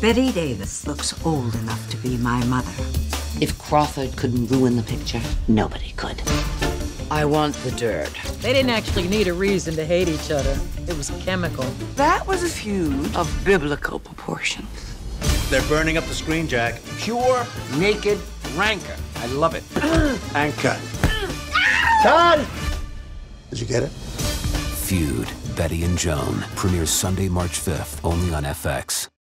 Betty Davis looks old enough to be my mother. If Crawford couldn't ruin the picture, nobody could. I want the dirt. They didn't actually need a reason to hate each other. It was chemical. That was a feud of biblical proportions. They're burning up the screen, Jack. Pure, naked rancor. I love it. And cut. Todd! Did you get it? Feud, Betty and Joan, premieres Sunday, March 5th, only on FX.